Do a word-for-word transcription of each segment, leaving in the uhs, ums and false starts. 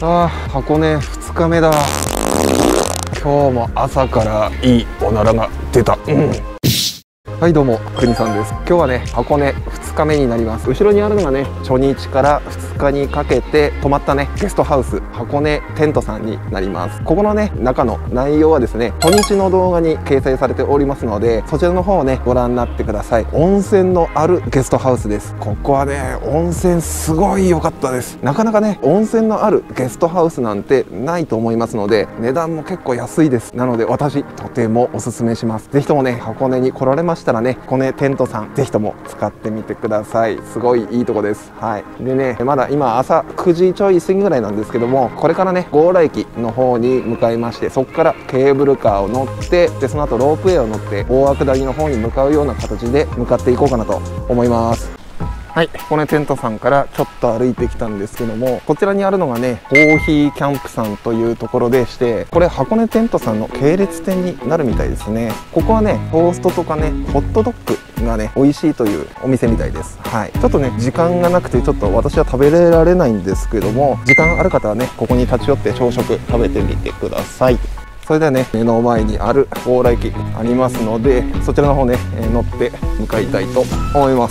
ああ、箱根ふつかめだ。今日も朝からいいおならが出た。うん。はい、どうもくにさんです。今日はね、箱根ふつかめになります。後ろにあるのがね、初日からふつかにかけて泊まったね、ゲストハウス箱根テントさんになります。ここのね、中の内容はですね、初日の動画に掲載されておりますので、そちらの方をね、ご覧になってください。温泉のあるゲストハウスです。ここはね、温泉すごい良かったです。なかなかね、温泉のあるゲストハウスなんてないと思いますので、値段も結構安いです。なので私とてもおすすめします。ぜひともね、箱根に来られましたらね、箱根テントさんぜひとも使ってみてください。すごいいいとこです。はい。でね、まだ今朝くじちょい過ぎぐらいなんですけども、これからね、強羅駅の方に向かいまして、そこからケーブルカーを乗って、でその後ロープウェイを乗って大涌谷の方に向かうような形で向かっていこうかなと思います。はい、箱根テントさんからちょっと歩いてきたんですけども、こちらにあるのがね、コーヒーキャンプさんというところでして、これ箱根テントさんの系列店になるみたいですね。ここはね、トーストとかね、ホットドッグがね、美味しいというお店みたいです。はい。ちょっとね、時間がなくて、ちょっと私は食べられないんですけども、時間ある方はね、ここに立ち寄って朝食食べてみてください。それではね、目の前にある強羅駅ありますので、そちらの方ね、乗って向かいたいと思います。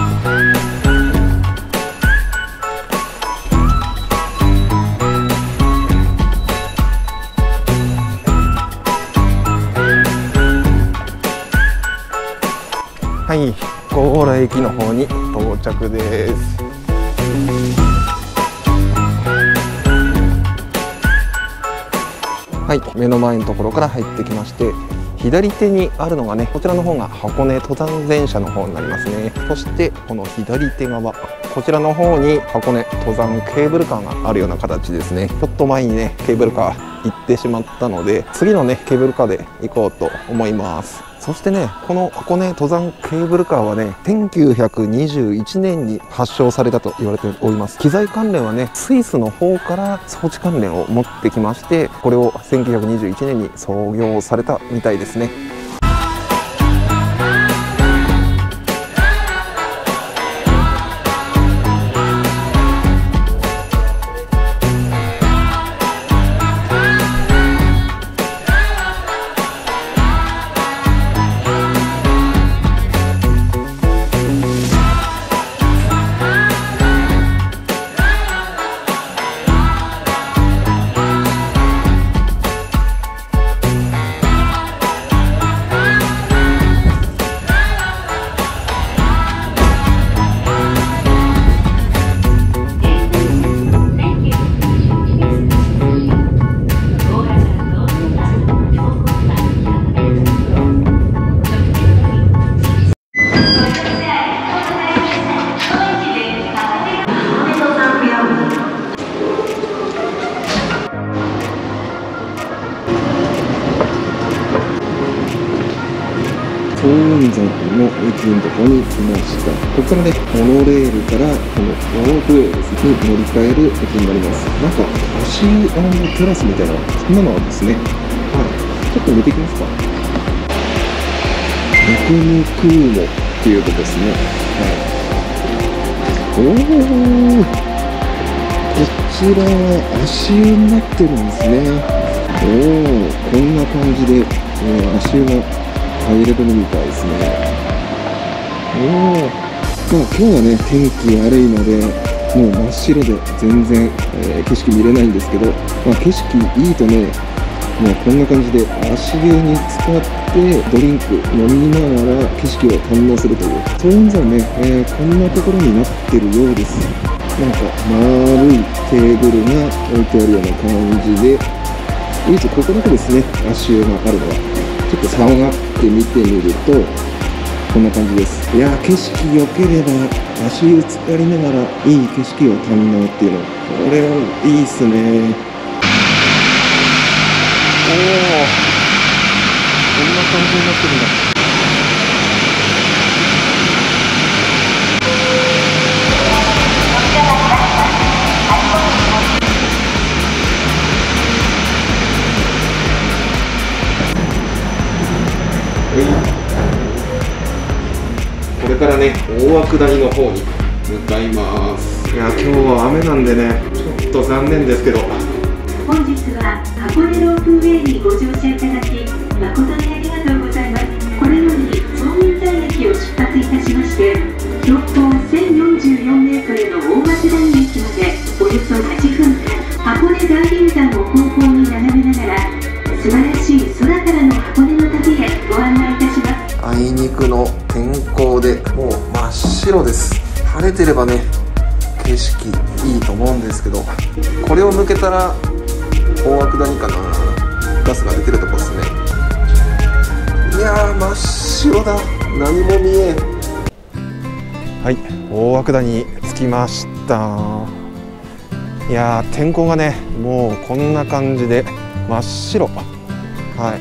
はい、強羅駅の方に到着です。はい、目の前のところから入ってきまして、左手にあるのがね、こちらの方が箱根登山電車の方になりますね。そしてこの左手側、こちらの方に箱根登山ケーブルカーがあるような形ですね。ちょっと前にね、ケーブルカー行ってしまったので、次のね、ケーブルカーで行こうと思います。そしてね、この箱根登山ケーブルカーはね、せんきゅうひゃくにじゅういちねんに発祥されたと言われております。機材関連はね、スイスの方から装置関連を持ってきまして、これをせんきゅうひゃくにじゅういちねんに創業されたみたいですね。早雲山の駅のところに来ました。ここからね、モノレールからこのロープウェイですね、乗り換える駅になります。なんか足湯&テラスみたいな、そんなのあるんですね。はい。ちょっと見ていきますか。ムクムクーモっていうとこですね。はい。おお。こちらは足湯になってるんですね。おお、こんな感じで、えー、足湯が入れるみたいですね。おお、まあ今日はね、天気悪いのでもう真っ白で全然、えー、景色見れないんですけど、まあ、景色いいとね、もうこんな感じで足湯に使ってドリンク飲みながら景色を堪能するという、そういうのね、えー、こんなところになってるようです。なんか丸いテーブルが置いてあるような感じで、唯一ここだけですね、足湯があるのは。ちょっと下がって見てみるとこんな感じです。いやー、景色良ければ足湯浸かりながらいい景色を堪能っていうの、これはいいっすね。おお、こんな感じになってるんだ。これからね、大涌谷の方に向かいます。いや、今日は雨なんでね、ちょっっと残念ですけど。 本日は箱根ロープウェイにご乗車いただき誠にありがとうございます。これより総雲山駅を出発いたしまして、標高せんよんじゅうよんメートルの大涌谷駅までおよそはちふんかん、箱根大銀山を後方に眺めながら素晴らしい空からの箱根の旅へご案内いたします。 あいにくの天候でもう真っ白です。晴れてればね景色いいと思うんですけど、これを抜けたら大涌谷かな、ガスが出てるとこですね。いやー真っ白だ、何も見えん。はい、大涌谷に着きました。いやー天候がねもうこんな感じで真っ白。はい、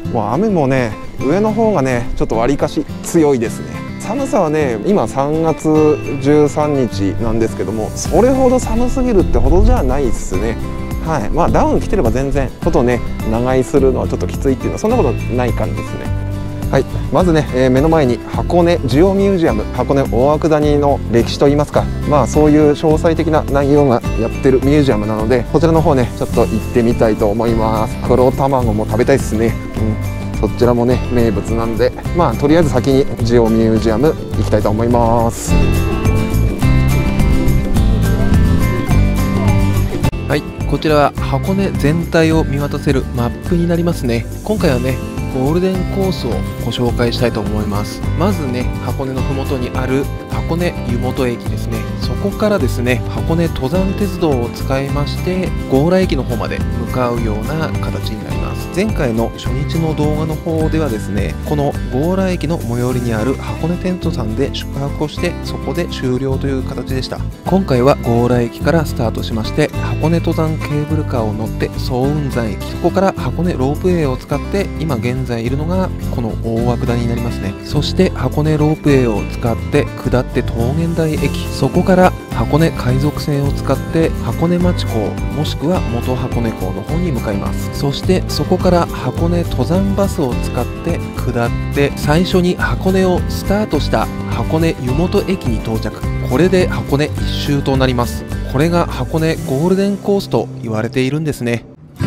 もう雨もね上の方がねちょっとわりかし強いですね。寒さはね今さんがつじゅうさんにちなんですけども、それほど寒すぎるってほどじゃないですね。はい、まあダウン着てれば全然ちょっとね長居するのはちょっときついっていうのはそんなことない感じですね。はい、まずね、えー、目の前に箱根ジオミュージアム、箱根大涌谷の歴史といいますか、まあそういう詳細的な内容がやってるミュージアムなので、こちらの方ねちょっと行ってみたいと思います。黒卵も食べたいですね。うん、そちらもね名物なんで、まあとりあえず先にジオミュージアム行きたいと思います。 はい、こちらは箱根全体を見渡せるマップになりますね。今回はねゴールデンコースをご紹介したいと思います。まずね箱根の麓にある箱根湯本駅ですね。そこからですね箱根登山鉄道を使いまして強羅駅の方まで向かうような形になります。前回の初日の動画の方ではですねこの強羅駅の最寄りにある箱根テントさんで宿泊をしてそこで終了という形でした。今回は強羅駅からスタートしまして箱根登山ケーブルカーを乗って総雲山駅、そこから箱根ロープウェイを使って今現在いるのがこの大涌谷になりますね。そして箱根ロープウェイを使って下って桃源台駅、そこから箱根海賊船を使って箱根町港もしくは元箱根港の方に向かいます。そしてそこから箱根登山バスを使って下って最初に箱根をスタートした箱根湯本駅に到着。これで箱根一周となります。これが箱根ゴールデンコースと言われているんですね。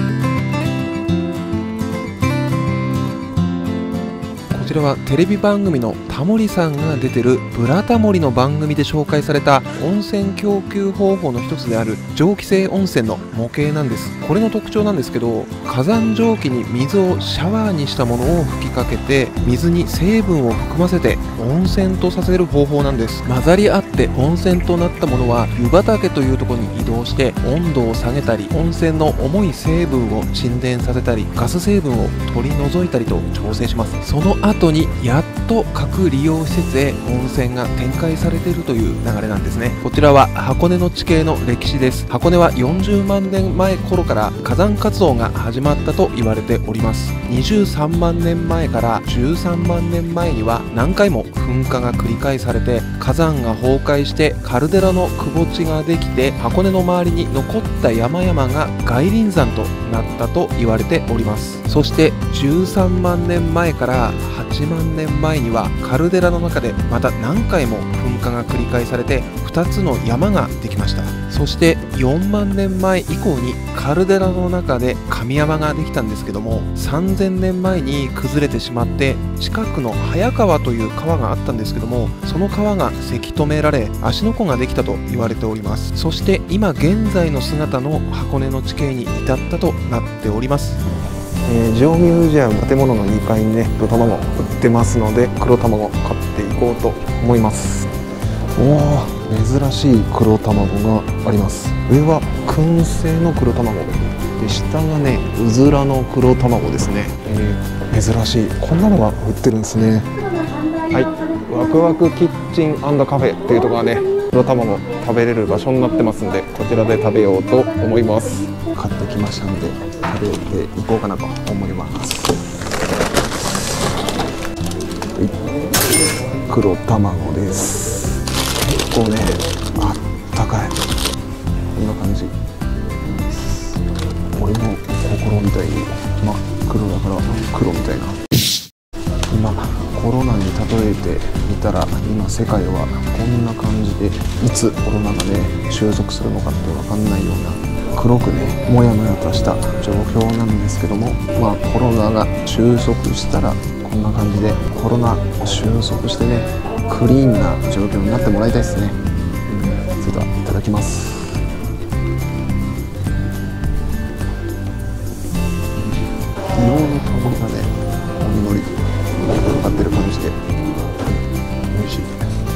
こちらはテレビ番組のタモリさんが出てるブラタモリの番組で紹介された温泉供給方法の一つである蒸気性温泉の模型なんです。これの特徴なんですけど、火山蒸気に水をシャワーにしたものを吹きかけて水に成分を含ませて温泉とさせる方法なんです。混ざり合って温泉となったものは湯畑というところに移動して温度を下げたり温泉の重い成分を沈殿させたりガス成分を取り除いたりと調整します。その後にやっと各利用施設へ温泉が展開されているという流れなんですね。こちらは箱根の地形の歴史です。箱根はよんじゅうまんねんまえ頃から火山活動が始まったと言われております。にじゅうさんまんねんまえからじゅうさんまんねんまえには何回も噴火が繰り返されて火山が崩壊してカルデラのくぼ地ができて箱根の周りに残った山々が外輪山となったと言われております。そしてじゅうさんまんねんまえからはちまんねんまえにはカルデラの中でまた何回も噴火が繰り返されてふたつの山ができました。そしてよんまんねんまえ以降にカルデラの中で神山ができたんですけども、さんぜんねんまえに崩れてしまって近くの早川という川があったんですけども、その川がせき止められ芦ノ湖ができたと言われております。そして今現在の姿の箱根の地形に至ったとなっております。 えー、ジオミュージアム建物のにかいにね黒卵売ってますので黒卵買っていこうと思います。おお、珍しい黒卵があります。上は燻製の黒卵で下がねうずらの黒卵ですね。えー、珍しい、こんなのが売ってるんですね。はい、ワクワクキッチン&カフェっていうところがね黒卵食べれる場所になってますんで、こちらで食べようと思います。買ってきましたので食べていこうかなと思います。はい、黒卵です。結構ねあったかい、こんな感じ。俺の心みたいに真っ黒だから黒みたいな。今コロナに例えてみたら今世界はこんな感じで、いつコロナがね収束するのかって分かんないような黒くねもやもやとした状況なんですけども、まあコロナが収束したらこんな感じで、コロナ収束してねクリーンな状況になってもらいたいですね。うん、それではいただきます。硫黄の香りがねほんのりかかってる感じで美味しい。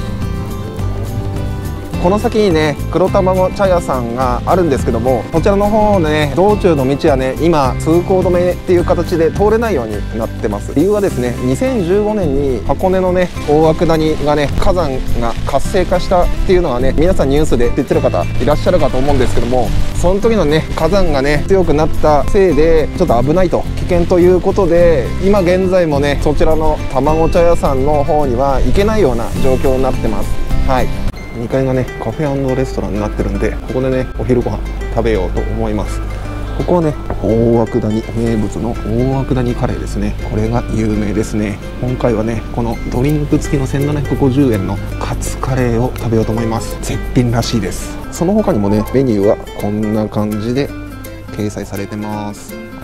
この先にね黒卵茶屋さんがあるんですけども、こちらの方ね道中の道はね今通行止めっていう形で通れないようになってます。理由はですね、にせんじゅうごねんに箱根のね大涌谷がね火山が活性化したっていうのはね、皆さんニュースで知ってる方いらっしゃるかと思うんですけども、その時のね火山がね強くなったせいでちょっと危ないと、危険ということで今現在もねそちらの卵茶屋さんの方には行けないような状況になってます。はい、にかいがねカフェ&レストランになってるんで、ここでねお昼ご飯食べようと思います。ここはね大涌谷名物の大涌谷カレーですね。これが有名ですね。今回はねこのドリンク付きのせんななひゃくごじゅうえんのカツカレーを食べようと思います。絶品らしいです。その他にもねメニューはこんな感じで掲載されてます。はい、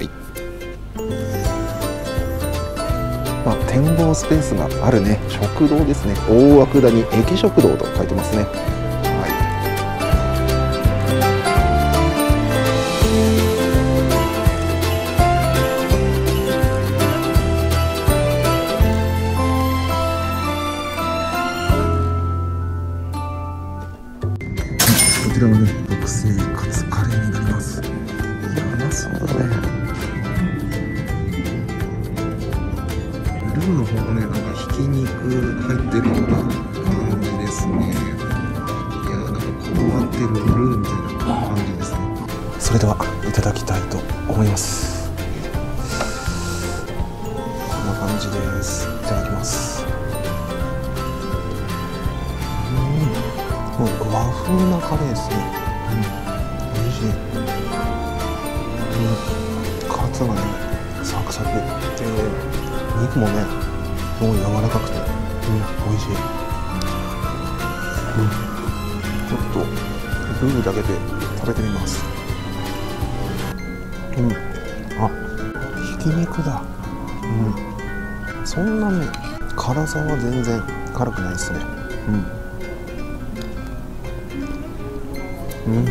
まあ、展望スペースがあるね食堂ですね。大涌谷駅食堂と書いてますね。はい、こちらのね特製カツカレーになります。いやうまそうだね。ルーの方がねなんかひき肉入ってるような感じですね。いやなんかこうなってるルーみたいな感じですね。それではいただきたいと思います。こんな感じです。いただきます。うん、もう和風なカレーですね。うん、美味しい。うん、カツがねサクサクで肉もねすごい柔らかくて、うん、美味しい。うん、ちょっとルーだけで食べてみます。うん、あ、ひき肉だ。うん、そんなね辛さは全然辛くないですね。うん、うん、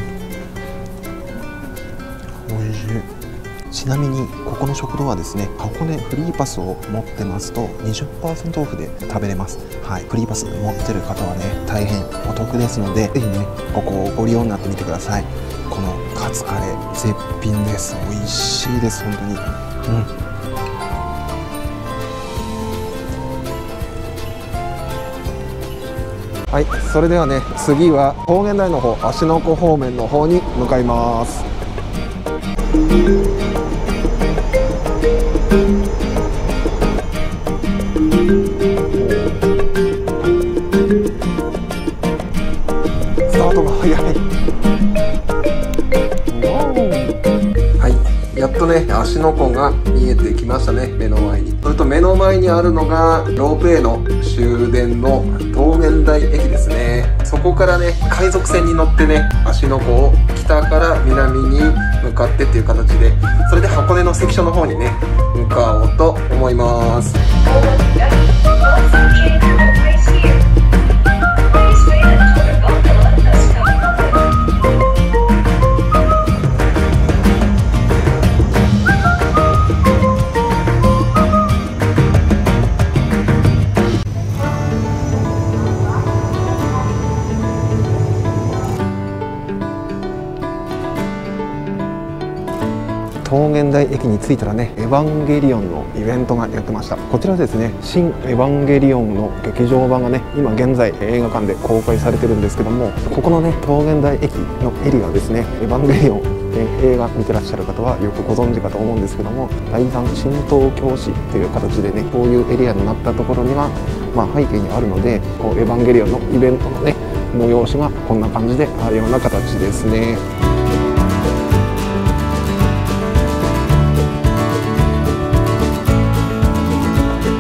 美味しい。ちなみにここの食堂はですね箱根フリーパスを持ってますと にじゅっパーセント オフで食べれます。はい、フリーパス持ってる方はね大変お得ですので、ぜひねここをご利用になってみてください。このカツカレー絶品です。美味しいです本当に。うん、はい、それではね次は高原台の方芦ノ湖方面の方に向かいます。スタートが早い。はい、やっとね芦ノ湖が見えてきましたね、目の前に。それと目の前にあるのがロープウェイの終電の桃源台駅ですね。そこからね海賊船に乗ってね芦ノ湖を北から南に向かってっていう形で、それで箱根の関所の方にね向かおうと思います。桃源台駅に着いたらねエヴァンゲリオンのイベントがやってました。こちらですね新エヴァンゲリオンの劇場版がね今現在映画館で公開されてるんですけども、ここのね桃源台駅のエリアですね、エヴァンゲリオン映画見てらっしゃる方はよくご存知かと思うんですけども、第三神道教師という形でねこういうエリアになったところには、まあ、背景にあるのでこうエヴァンゲリオンのイベントのね催しがこんな感じであるような形ですね。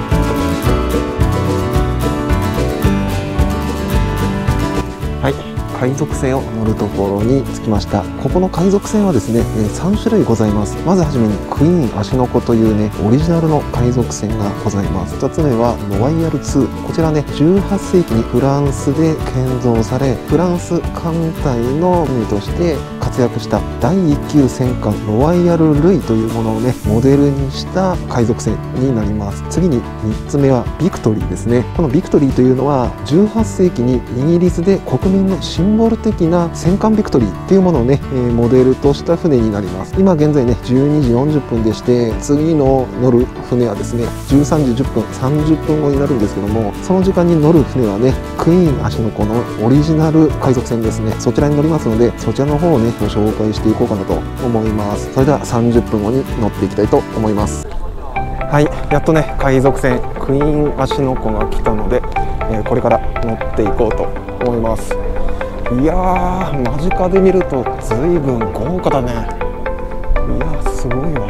はい、 海賊船を乗るところに着きました。ここの海賊船はですね、さん種類ございます。まずはじめにクイーン芦ノ湖というねオリジナルの海賊船がございます。ふたつめはロワイヤルツー、こちらねじゅうはっせいきにフランスで建造され、フランス艦隊の船として活躍しただいいっきゅう戦艦ロワイヤルルイというものをねモデルにした海賊船になります。次にみっつめはビクトリーですね。このビクトリーというのはじゅうはっせいきにイギリスで国民のシンボル的な戦艦ビクトリーっていうものをね、えー、モデルとした船になります。今現在ねじゅうにじよんじゅっぷんでして、次の乗る船はですねじゅうさんじじゅっぷんさんじゅっぷんごになるんですけども、その時間に乗る船はねクイーン芦ノ湖のオリジナル海賊船ですね。そちらに乗りますので、そちらの方をねご紹介していこうかなと思います。それではさんじゅっぷんごに乗っていきたいと思います。はい、やっとね海賊船クイーン芦ノ湖が来たので、えー、これから乗っていこうと思います。いやー、間近で見ると随分豪華だね。いやー、すごいわ。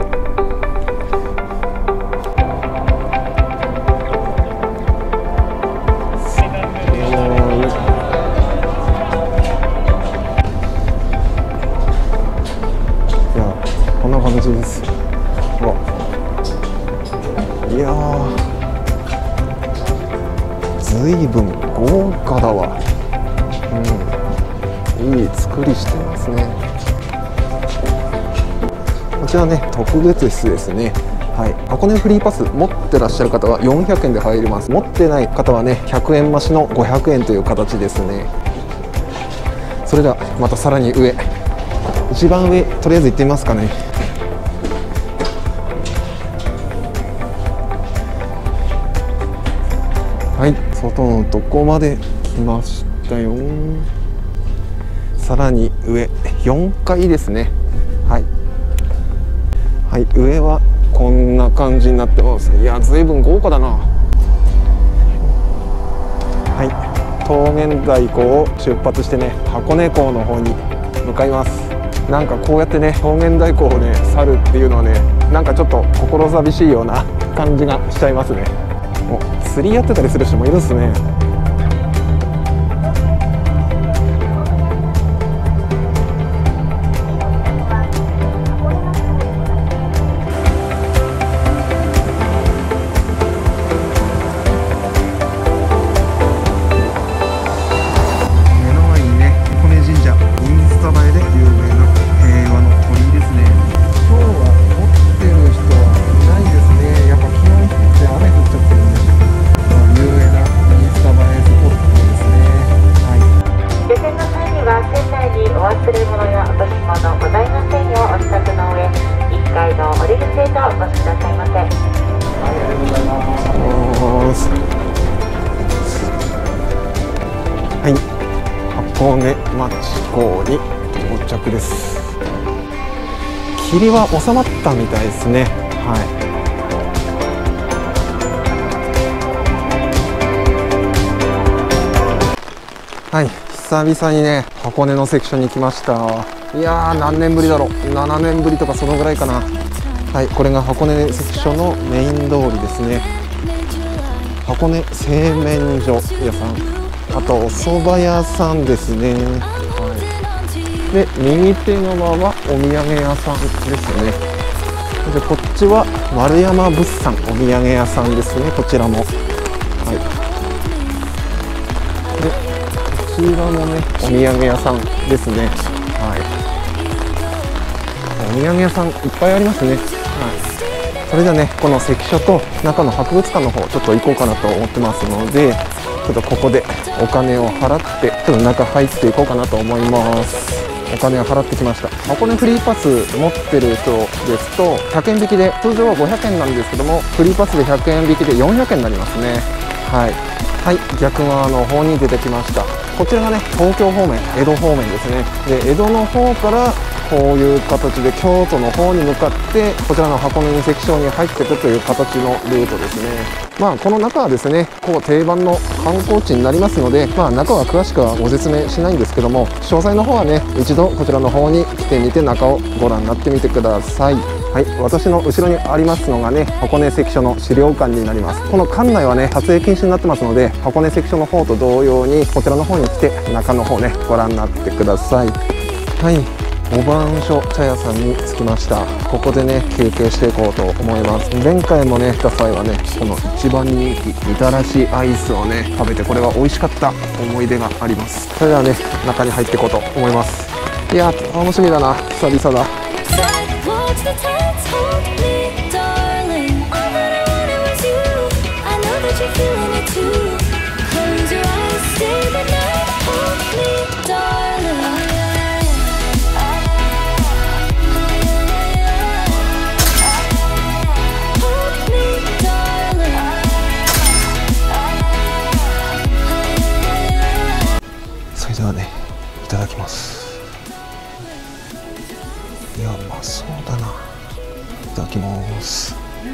すごい。いや、こんな感じです。わ、いやー、随分豪華だわ。うん、いい作りしてますね。こちらね特別室ですね。はい、箱根フリーパス持ってらっしゃる方はよんひゃくえんで入れます。持ってない方はねひゃくえん増しのごひゃくえんという形ですね。それではまたさらに上、一番上とりあえず行ってみますかね。はい、外のとこまで来ましたよ。さらに上よんかいですね。はい、はい、上はこんな感じになってます。いや、ずいぶん豪華だな。はい、桃源台港を出発してね箱根港の方に向かいます。なんかこうやってね桃源台港をね去るっていうのはね、なんかちょっと心寂しいような感じがしちゃいますね。お、釣りやってたりする人もいるんですね。はい、箱根町港に到着です。霧は収まったみたいですね。はい、はい、久々にね箱根のセクションに来ました。いやー、何年ぶりだろう、ななねんぶりとかそのぐらいかな。はい、これが箱根セクションのメイン通りですね。箱根製麺所屋さん、あとお蕎麦屋さんですね。はい、で右手側はお土産屋さんですね。でこっちは丸山物産お土産屋さんですね。こちらも。はい、でこちらもねお土産屋さんですね。はい、お土産屋さんいっぱいありますね。はい、それではねこの関所と中の博物館の方ちょっと行こうかなと思ってますので、ちょっとここでお金を払ってちょっと中入っていこうかなと思います。お金を払ってきました。箱根フリーパス持ってる人ですとひゃくえん引きで、通常はごひゃくえんなんですけどもフリーパスでひゃくえん引きでよんひゃくえんになりますね。はい、はい、逆側の方に出てきました。こちらがね東京方面、江戸方面ですね。で江戸の方からこういう形で京都の方に向かってこちらの箱根に関所に入っていくという形のルートですね。まあこの中はですねこう定番の観光地になりますので、まあ、中は詳しくはご説明しないんですけども、詳細の方はね一度こちらの方に来てみて中をご覧になってみてください。はい、私の後ろにありますのがね箱根関所の資料館になります。この館内はね撮影禁止になってますので、箱根関所の方と同様にこちらの方に来て中の方ねご覧になってください。はい、お番所茶屋さんに着きました。ここでね休憩していこうと思います。前回もね来た際はねこの一番人気みたらしアイスをね食べてこれは美味しかった思い出があります。それではね中に入っていこうと思います。いやー楽しみだな、久々だ。それではねいただきます。いやうまそうだな。いただきます。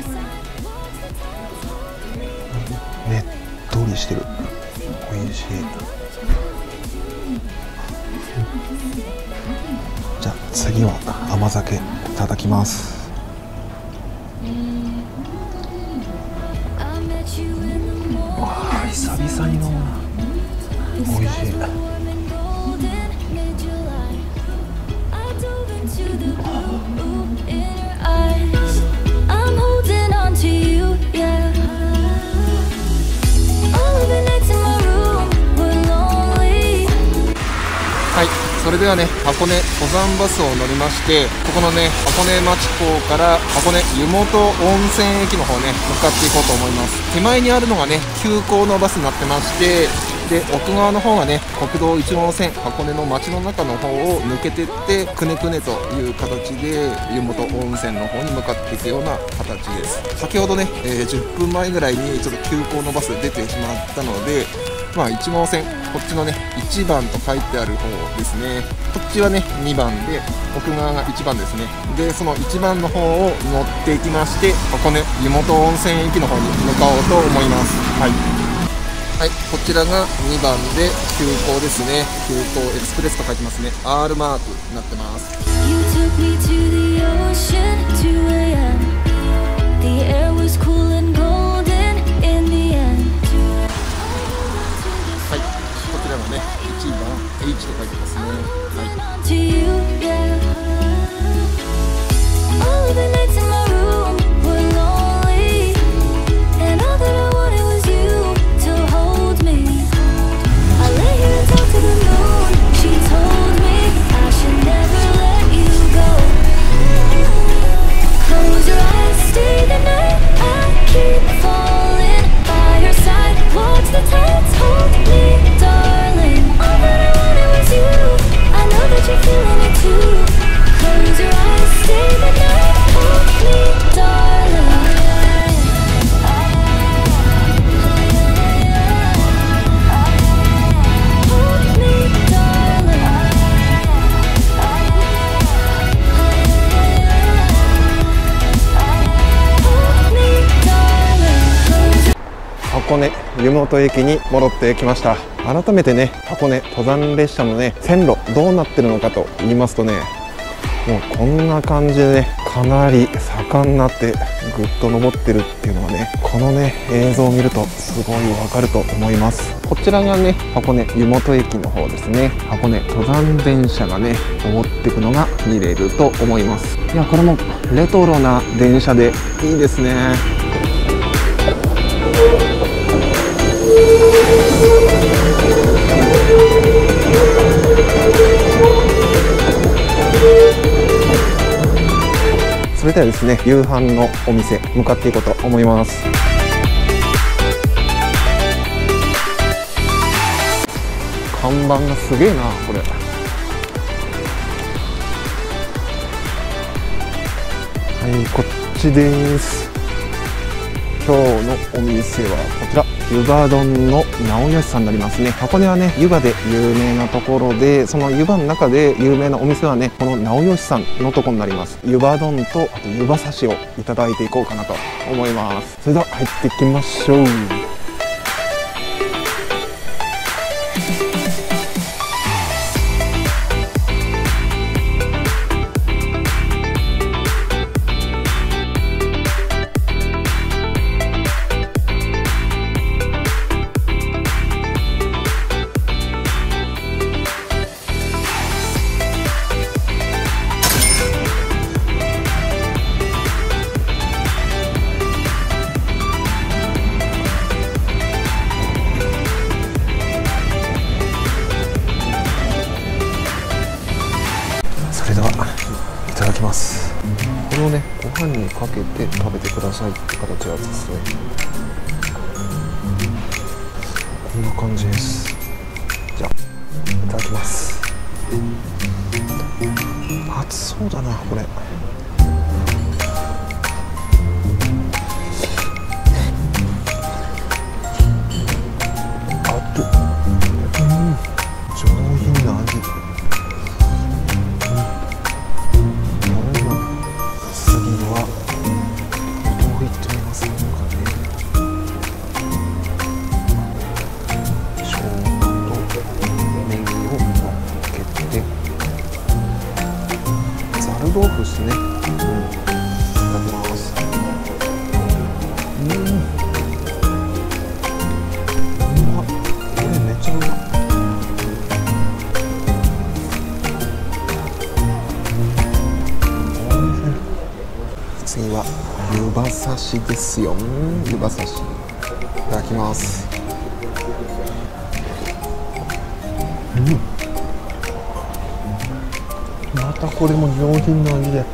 ねっとりしてる、おいしい。じゃあ次は甘酒いただきます。わあ久々に飲むな、おいしい。はい、それではね箱根登山バスを乗りまして、ここのね箱根町港から箱根湯本温泉駅の方ね向かっていこうと思います。手前にあるのがね急行のバスになってまして、で奥側の方がね国道いち号線箱根の町の中の方を抜けてってくねくねという形で湯本温泉の方に向かっていくような形です。先ほどね、えー、じゅっぷんまえぐらいにちょっと急行のバス出てしまったので、まあいち号線こっちのねいちばんと書いてある方ですね。こっちはねにばんで奥側がいちばんですね。でそのいちばんの方を乗っていきまして、箱根湯本温泉駅の方に向かおうと思います。はいはい、こちらがにばんで急行ですね。急行エクスプレスと書いてますね。 アール マークになってます。はい、こちらがねいちばん H と書いてますね。箱根湯本駅に戻ってきました。改めてね箱根登山列車のね線路どうなってるのかと言いますとね、もうこんな感じでねかなり坂になってぐっと登ってるっていうのはね、このね映像を見るとすごいわかると思います。こちらがね箱根湯本駅の方ですね。箱根登山電車がね通っていくのが見れると思います。いやこれもレトロな電車でいいですね。それではですね夕飯のお店向かっていこうと思います。看板がすげえなこれ。はいこっちです。今日のお店はこちら。 湯葉丼の直義さんになりますね。箱根はね湯葉で有名なところで、その湯葉の中で有名なお店はねこの直義さんのところになります。湯葉丼とあと湯葉刺しをいただいていこうかなと思います。それでは入っていきましょう。それではいただきます。これをねご飯にかけて食べてくださいって形はですね、こんな感じです。じゃあいただきます。熱そうだなこれ。あっと、うん、上品な味。豆腐ですね。うん、いただきます。うん。うまっ。これめちゃうまっ。おいしい。次は湯葉刺しですよ。うん、湯葉刺し。いただきます。うん。またこれも上品な味で、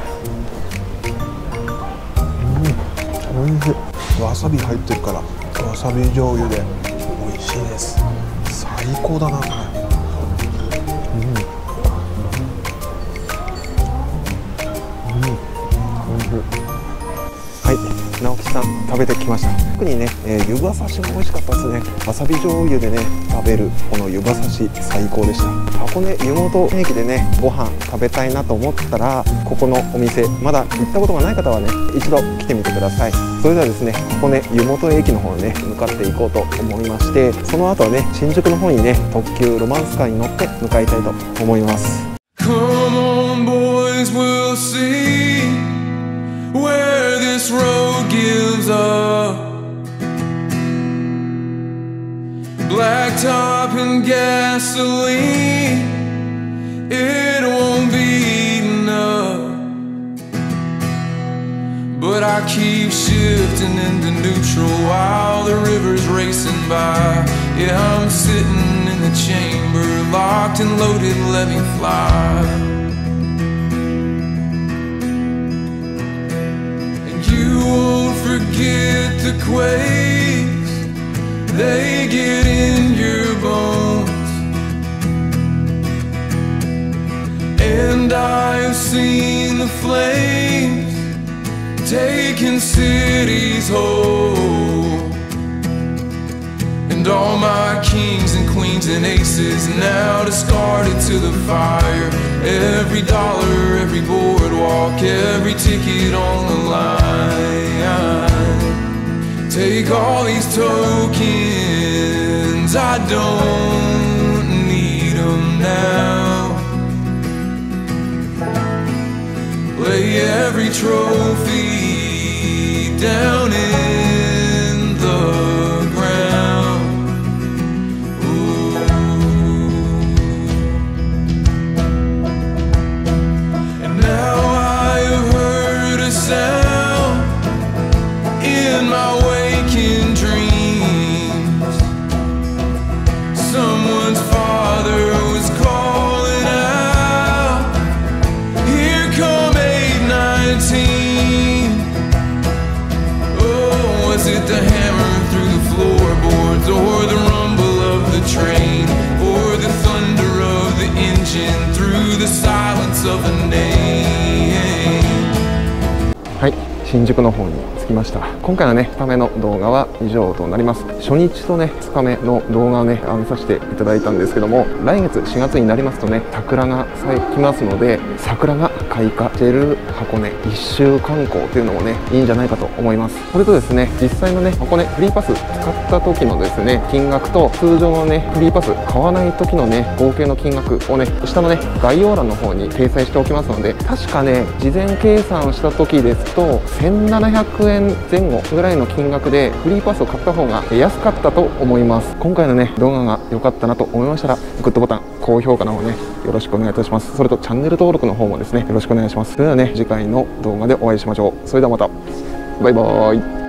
うん、おいしい。わさび入ってるからわさび醤油で美味しいです。最高だなこれ。うん、うん、おいしい。はい、直樹さん食べてきました。特にね、えー、湯葉刺しも美味しかったですね。わさび醤油でね食べるこの湯葉刺し最高でした。箱根湯本駅でねご飯食べたいなと思ったら、ここのお店まだ行ったことがない方はね一度来てみてください。それではですね、箱根湯本駅の方にね向かっていこうと思いまして、その後はね新宿の方にね特急ロマンスカーに乗って向かいたいと思います。Come on boys, we'll see where this road gives up. Blacktop and gasoline, it won't be enough. But I keep shifting into neutral while the river's racing by. Yeah, I'm sitting in the chamber, locked and loaded, let me fly. You won't forget the quakes, they get in your bones. And I have seen the flames taking cities whole. And all my kings and queens and aces now discarded to the fire. Every dollar, every boardwalk, every ticket on the line. Take all these tokens, I don't need them now. Lay every trophy down in the ground. Ooh. And now I have heard a sound in my waking dreams. Someone's father was calling out, here come eight nineteen. Oh, 新宿の方に着きました。今回のねふつかめの動画は以上となります。初日とねふつかめの動画をね上げさせていただいたんですけども、来月しがつになりますとね桜が咲きますので、桜が開花している箱根一周観光というのもねいいんじゃないかと思います。それとですね、実際のね箱根フリーパス使った時のですね金額と通常のねフリーパス買わない時のね合計の金額をね下のね概要欄の方に掲載しておきますので、確かね事前計算した時ですとせんななひゃくえんぜん後ぐらいの金額でフリーパスを買った方が安かったと思います。今回のね動画が良かったなと思いましたらグッドボタン、高評価の方ねよろしくお願いいたします。それとチャンネル登録の方もですねよろしくお願いします。それではね次回の動画でお会いしましょう。それではまた、バイバーイ。